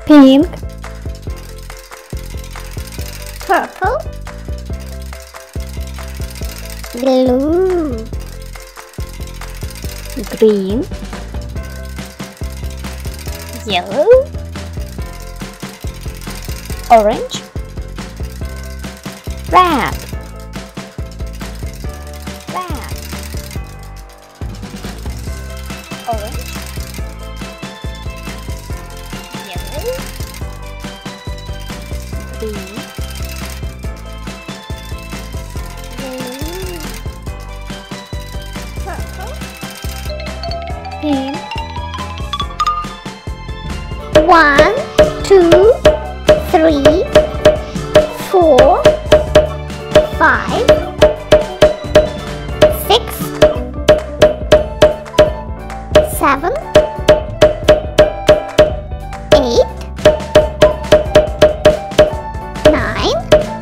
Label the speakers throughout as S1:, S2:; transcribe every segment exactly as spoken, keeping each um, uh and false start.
S1: pink,
S2: purple, blue,
S1: green,
S2: yellow,
S1: orange, red, red, orange,
S2: yellow,
S1: green,
S2: blue, purple,
S1: pink,
S2: one, two, three, four, five, six, seven, eight, nine,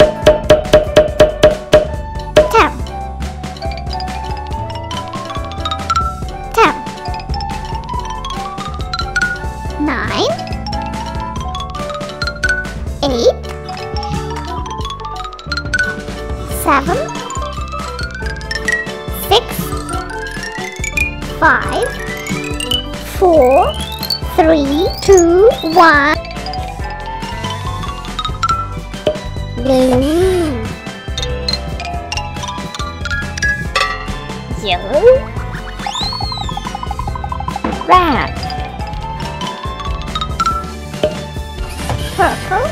S2: ten, ten, nine, eight, seven, six, five, four, three, two, one. Blue, yellow,
S1: red,
S2: purple,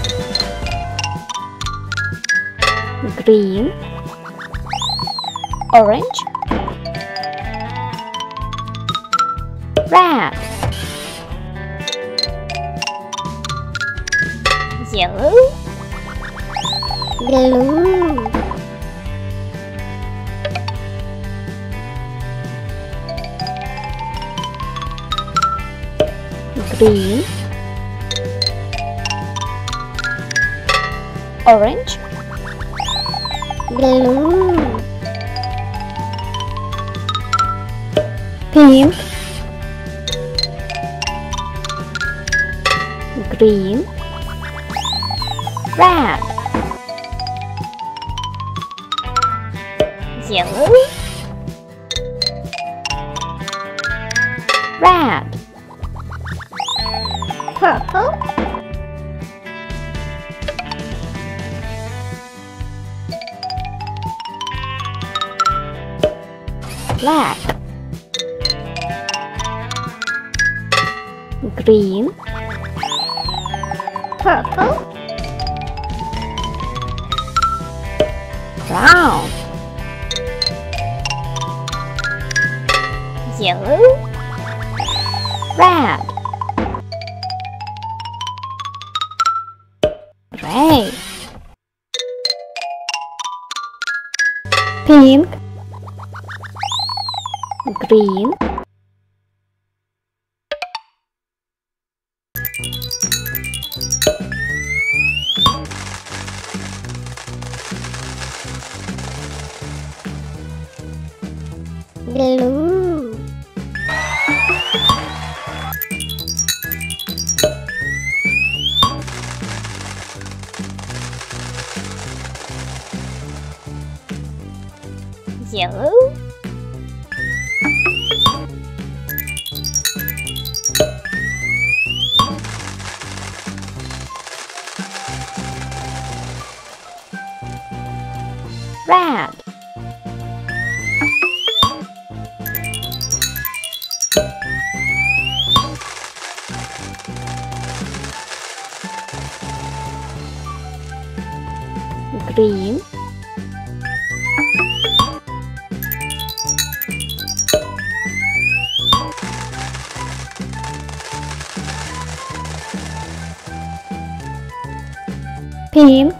S1: green, orange, red,
S2: yellow, blue,
S1: green, orange,
S2: blue,
S1: pink, green, red,
S2: yellow,
S1: red,
S2: purple,
S1: black, green,
S2: purple,
S1: brown,
S2: yellow,
S1: red, gray, pink, green,
S2: blue, yellow,
S1: red, green, pink,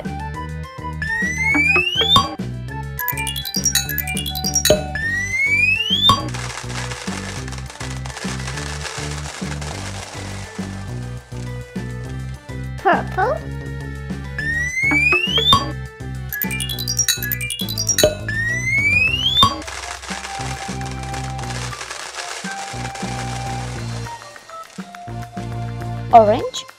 S2: purple,
S1: orange,